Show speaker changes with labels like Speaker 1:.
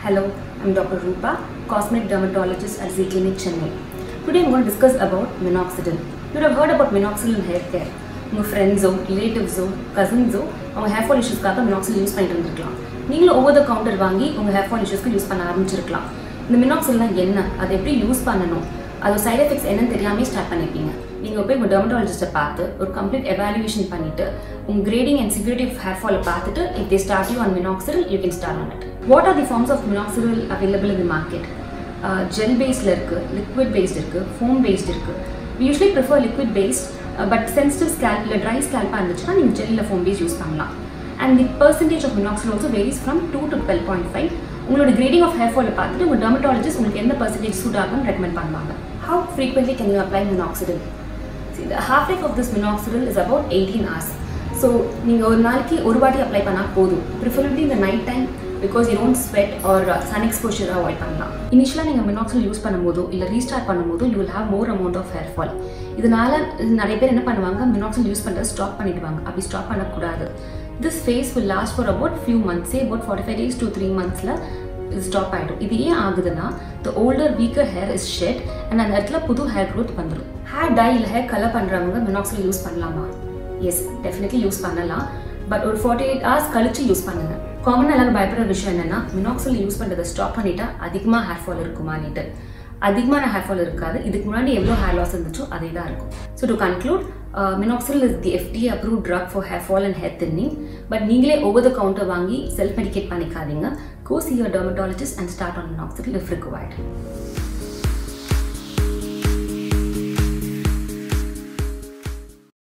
Speaker 1: Hello, I'm Dr. Rupa, cosmetic dermatologist at Z Clinic, Chennai. Today I'm going to discuss about minoxidil. You would have heard about minoxidil in hair care. Your friends, relatives, cousins, அவங்க hair fall issues-காக minoxidil use பண்ணிட்டு இருந்திருக்கலாம். நீங்களும் over the counter வாங்கி உங்க hair fall issues-க்கு use பண்ண ஆரம்பிச்சிருக்கலாம். இந்த minoxidilனா என்ன? அதை எப்படி யூஸ் பண்ணணும்? அதோட சைடு எஃபெக்ட்ஸ் என்னன்னு தெரியாம ஸ்டார்ட் பண்ணிருப்பீங்க. நீங்க போய் உங்க டெர்மட்டாலஜிஸ்ட பார்த்து ஒரு கம்ப்ளீட் எவாலுவேஷன் பண்ணிட்டு உங்க grading and severity of hair fall பார்த்துட்டு if they start you on minoxidil you can start on it. What are the forms of minoxidil available in the market? Gel based irukku, liquid based irukku, foam based irukku. We usually prefer liquid based but sensitive scalp illa dry scalp irundhuchuna neenga gel illa foam based use pannalam. And the percentage of minoxidil also varies from 2 to 12.5. உங்களோட grading of hair fall பார்த்துட்டு உங்க dermatologist உங்களுக்கு என்ன percentage suit ஆகும்னு recommend பண்ணுவாங்க. How frequently can you apply minoxidil? See, the half life of this minoxidil is about 18 hours. So நீங்க ஒரு நாளைக்கு ஒரு வாட்டி அப்ளை பண்ணா போதும். Preferably in the night time because you don't sweat or sun exposure avoid பண்ணலாம். Initially நீங்க minoxidil use பண்ணும்போதோ இல்ல ரீஸ்டார்ட் பண்ணும்போதோ you will have more amount of hair fall. இதனால நிறைய பேர் என்ன பண்ணுவாங்க minoxidil யூஸ் பண்றத ஸ்டாப் பண்ணிடுவாங்க. அப்படி ஸ்டாப் பண்ண கூடாது. This phase will last for about few months, say about 45 days to 3 months la stop ஆயிடும். இது ஏன் ஆகுதுன்னா the older weaker hair is shed and அந்த இடத்துல புது hair growth வந்துரும். hair dye இல்ல hair color பண்றவங்க minoxidil யூஸ் பண்ணலாமா? Yes, definitely யூஸ் பண்ணலாம். பட் ஒரு 48 hours கழிச்சு யூஸ் பண்ணுங்க. காமனா எல்லாரும் பயப்படுற விஷயம் என்னன்னா minoxidil யூஸ் பண்றதை ஸ்டாப் பண்ணிட்டா அதிகமா hair fall இருக்குமானிட்டு. அதிகமான hair fall இருக்காது. இதுக்கு முன்னாடி எவ்வளவு hair loss இருந்துச்சோ அதே தான் இருக்கும். So to conclude, minoxidil is the FDA approved drug for hair fall and hair thinning. But நீங்களே over the counter வாங்கி self medicate பண்ணிக்காதீங்க. Go see your dermatologist and start on minoxidil if required.